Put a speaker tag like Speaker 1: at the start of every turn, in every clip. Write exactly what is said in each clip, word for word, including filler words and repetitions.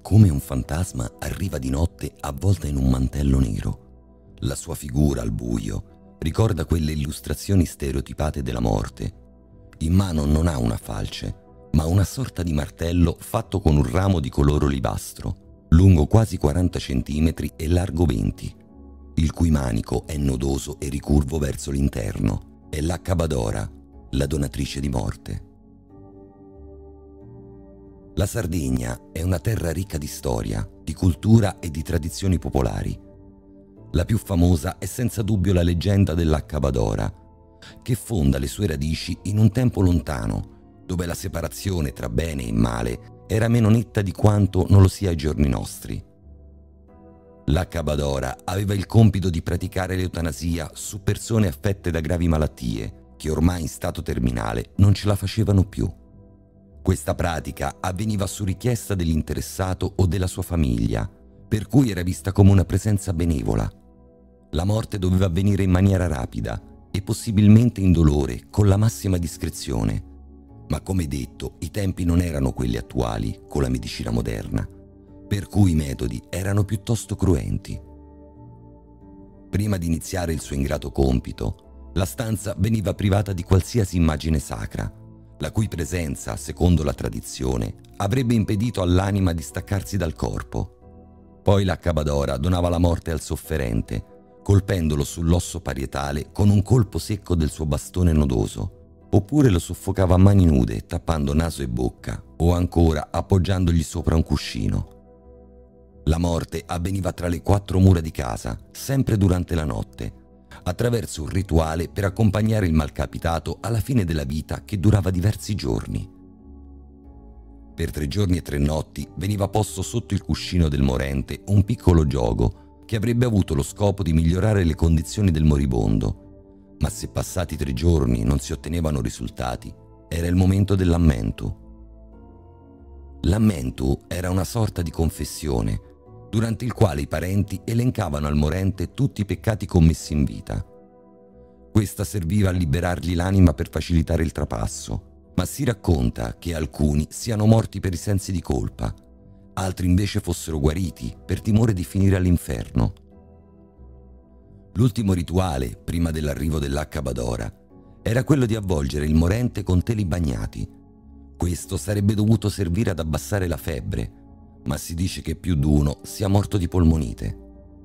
Speaker 1: come un fantasma arriva di notte avvolta in un mantello nero. La sua figura al buio ricorda quelle illustrazioni stereotipate della morte. In mano non ha una falce, ma una sorta di martello fatto con un ramo di color olivastro, lungo quasi quaranta centimetri e largo venti, il cui manico è nodoso e ricurvo verso l'interno. È l'Accabadora, la donatrice di morte. La Sardegna è una terra ricca di storia, di cultura e di tradizioni popolari. La più famosa è senza dubbio la leggenda dell'Accabadora, che fonda le sue radici in un tempo lontano, dove la separazione tra bene e male era meno netta di quanto non lo sia ai giorni nostri. L'Accabadora aveva il compito di praticare l'eutanasia su persone affette da gravi malattie, che ormai in stato terminale non ce la facevano più. Questa pratica avveniva su richiesta dell'interessato o della sua famiglia, per cui era vista come una presenza benevola. La morte doveva avvenire in maniera rapida e possibilmente indolore, con la massima discrezione. Ma come detto, i tempi non erano quelli attuali, con la medicina moderna, per cui i metodi erano piuttosto cruenti. Prima di iniziare il suo ingrato compito, la stanza veniva privata di qualsiasi immagine sacra, la cui presenza, secondo la tradizione, avrebbe impedito all'anima di staccarsi dal corpo. Poi l'Accabadora donava la morte al sofferente, colpendolo sull'osso parietale con un colpo secco del suo bastone nodoso, oppure lo soffocava a mani nude, tappando naso e bocca, o ancora appoggiandogli sopra un cuscino. La morte avveniva tra le quattro mura di casa, sempre durante la notte, attraverso un rituale per accompagnare il malcapitato alla fine della vita che durava diversi giorni. Per tre giorni e tre notti veniva posto sotto il cuscino del morente un piccolo giogo che avrebbe avuto lo scopo di migliorare le condizioni del moribondo, ma se passati tre giorni non si ottenevano risultati, era il momento dell'ammento. L'ammento era una sorta di confessione, durante il quale i parenti elencavano al morente tutti i peccati commessi in vita. Questa serviva a liberargli l'anima per facilitare il trapasso, ma si racconta che alcuni siano morti per i sensi di colpa, altri invece fossero guariti per timore di finire all'inferno. L'ultimo rituale, prima dell'arrivo dell'Accabadora, era quello di avvolgere il morente con teli bagnati. Questo sarebbe dovuto servire ad abbassare la febbre, ma si dice che più d'uno sia morto di polmonite.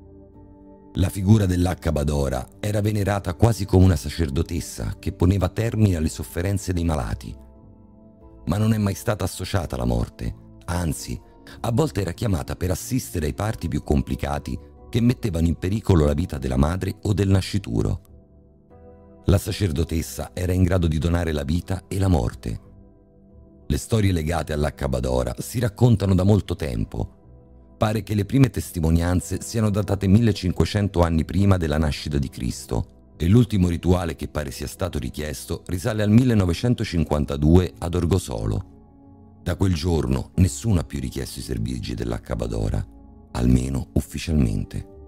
Speaker 1: La figura dell'Accabadora era venerata quasi come una sacerdotessa che poneva termine alle sofferenze dei malati. Ma non è mai stata associata alla morte, anzi, a volte era chiamata per assistere ai parti più complicati che mettevano in pericolo la vita della madre o del nascituro. La sacerdotessa era in grado di donare la vita e la morte. Le storie legate all'Accabadora si raccontano da molto tempo. Pare che le prime testimonianze siano datate millecinquecento anni prima della nascita di Cristo e l'ultimo rituale che pare sia stato richiesto risale al millenovecentocinquantadue ad Orgosolo. Da quel giorno nessuno ha più richiesto i servigi dell'Accabadora, almeno ufficialmente.